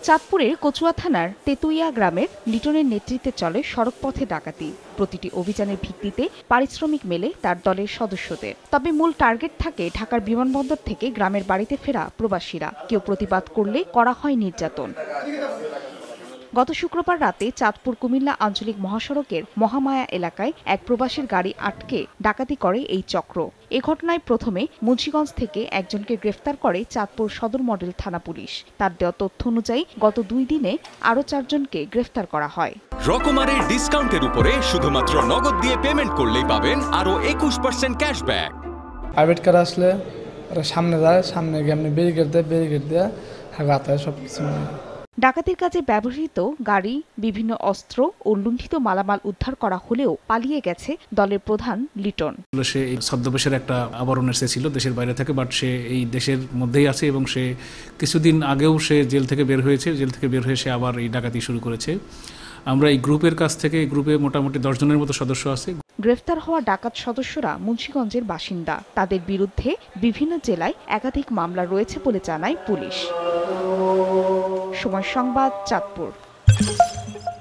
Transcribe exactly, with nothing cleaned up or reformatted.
চাঁদপুরের কচুয়া থানার তেতুইয়া গ্রামের লিটনের নেতৃত্বে চলে সড়ক পথে ডাকাতি। প্রতিটি অভিযানের ভিত্তিতে পারিশ্রমিক মেলে তার দলের সদস্যদের। তবে মূল টার্গেট থাকে ঢাকার বিমানবন্দর থেকে গ্রামের বাড়িতে ফেরা প্রবাসীরা। কেউ প্রতিবাদ করলে করা হয় নির্যাতন। গত শুক্রবার রাতে চাঁদপুর কুমিল্লা আঞ্চলিক মহাসড়কের মহামায়া এলাকায় এক প্রবাসীর গাড়ি আটকে ডাকাতি করে এই চক্র। এ ঘটনায় প্রথমে মুন্সিগঞ্জ থেকে একজনকে গ্রেফতার করে চাঁদপুর সদর মডেল থানা পুলিশ। তার দেওয়া তথ্য অনুযায়ী গত দুই দিনে আরও চারজনকে গ্রেফতার করা হয়। রকমারের ডিসকাউন্টের উপরে শুধুমাত্র নগদ দিয়ে পেমেন্ট করলেই পাবেন আরও একুশ পার্সেন্ট ক্যাশব্যাক। প্রাইভেট কার আসলে সামনে যায়, সামনে গিয়ে আপনি ব্যারিকেড দেয়, ব্যারিকেড দিয়ে হাতে সব কিছু। ডাকাতির কাজে ব্যবহৃত গাড়ি, বিভিন্ন অস্ত্র ও লুণ্ঠিত মালামাল উদ্ধার করা হলেও পালিয়ে গেছে দলের প্রধান লিটন। সে ছদ্মবেশের একটা আবরণ এসেছিল দেশের বাইরে থেকে, বাট সে এই দেশের মধ্যেই আছে এবং সে কিছুদিন আগেও সে জেল থেকে বের হয়েছে। জেল থেকে বের হয়ে সে আবার এই ডাকাতি শুরু করেছে। আমরা এই গ্রুপের কাছ থেকে এই গ্রুপে মোটামুটি দশ জনের মতো সদস্য আছে। গ্রেফতার হওয়া ডাকাত সদস্যরা মুন্সিগঞ্জের বাসিন্দা। তাদের বিরুদ্ধে বিভিন্ন জেলায় একাধিক মামলা রয়েছে বলে জানায় পুলিশ। সময় সংবাদ, চাঁদপুর।